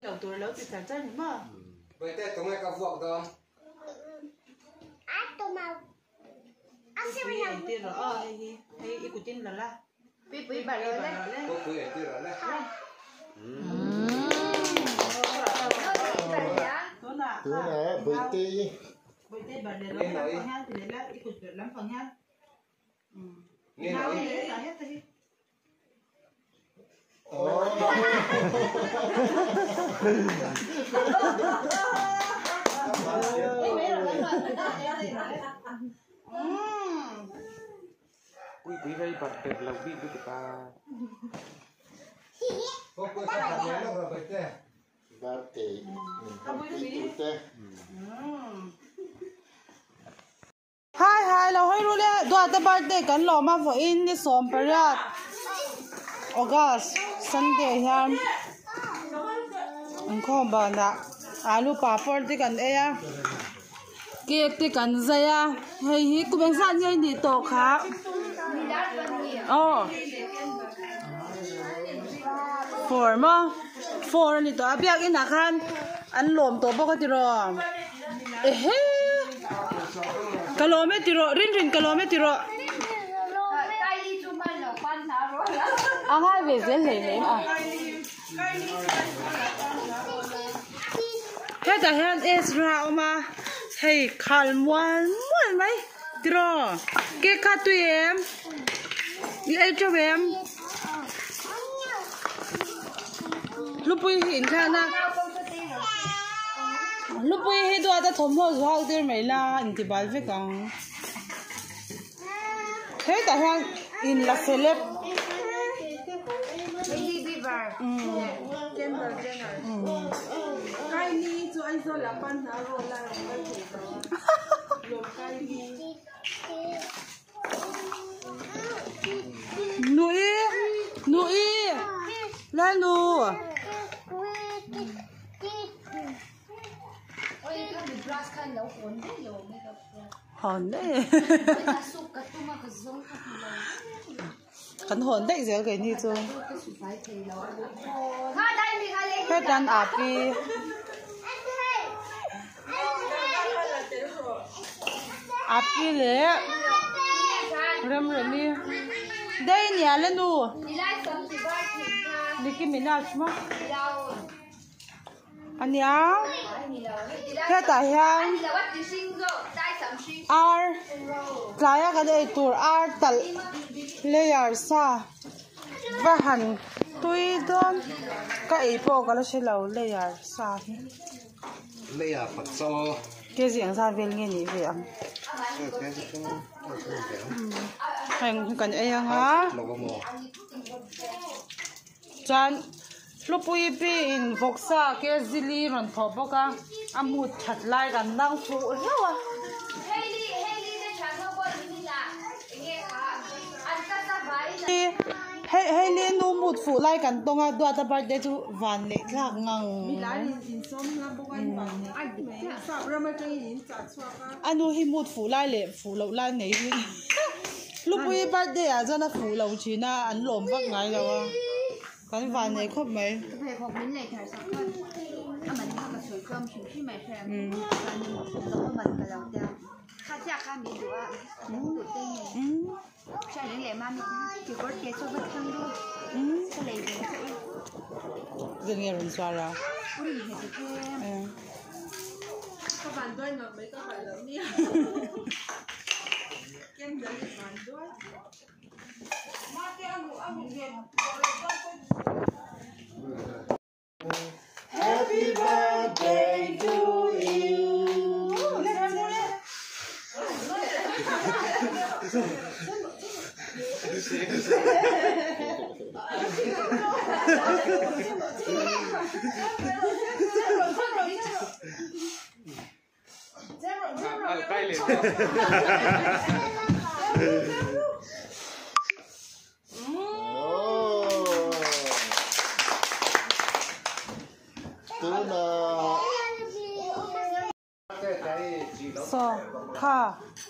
đầu tuổi lớn thì thành chân mà vậy thế tụi mày có vợ không tụi mày quý tiền rồi hay của tin là quý bà rồi đấy có quý tiền rồi đấy thứ này bưởi tê bà để lắm phần ha thì để là ít cục lắm phần ha nghe nói là hết rồi quý đây bật được lòng đi với ta có quý sao làm nhớ rồi vậy thế ba tê tê Hi, lo hoi rule do the birthday kan lo ma vo in ni som parat August Sunday here ang ko ba na alu papor ti kan eya cake ti kan zaya hei hi ku beng san ye ni to kha oh for ni to abiak ina khan an lom to bo ka ti ro ehe kilometro rin kilometro hai về dưới lấy hết cả hết Israel mà hay khal muan mấy tro cái cá tụi em đi ăn cho em lúc bây hiện ra na lúc bây hết đôi ta thầm hồ sao đi mấy la anh thì bảo với con hết cả hết in là celeb cái này cho anh cho làm ban thảo rồi là cái gì đó cái nuôi lên nu hòn đấy khẩn hồn đấy giờ cái như tôi hết đàn áp đi lệ râm rồi đi đây nhà lên nu đi cái mình nào chứ anh nhá hết tại hàng ar lại cái đây tour ar tal layer sa và hẳn tôi đơn cái bộ cái là sẽ lâu layer sa layer Phật so cái gì anh sa về nghe nhỉ về anh hành cần ai hả chan lúc bây in voxa cái zili ron thọ bốc à amut chặt lại gần đang phụ lâu à hay lên nu mut phụ lại gần tông à đua ta bắt để tu van lệ lạc ngang anh nu hi mut phụ lại lệ phụ lâu lại này lúc bây bắt để à cho nó phụ lâu chỉ na anh lồm vắt ngay đâu à cái van này khóc mấy dừng nghe rồi xóa ra các bạn tôi ngập mấy các bạn lớn đi kem giấy bạn tôi mà cái ăn gì Happy birthday to you. So, ha.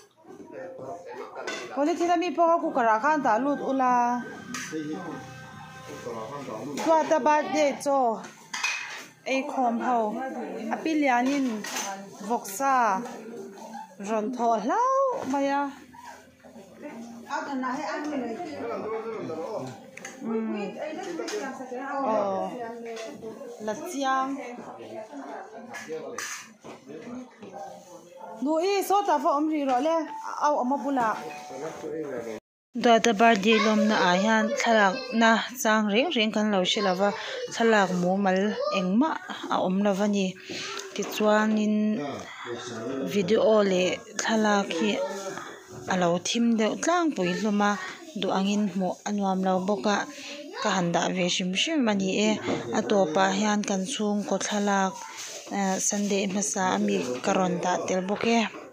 Kung hindi na mi po ako karakan ta lut ula. Tua ta birthday cho. ei khom ho apilianin voksa ron tho hlau maya là chiang nuôi số ta phải ôm gì rồi le ao ôm bula đó ta birthday lawmna ai han thalak na chang reng reng kan lo shilava thalak mu mal engma a om lavani ti chuanin video le thalak hi alo thim deuh tlang pui hluma du angin hmu anuam lo boka ka handa ve shim shim ani e atopa hian kan chung ko thalak Sunday masa ami karon da tel boke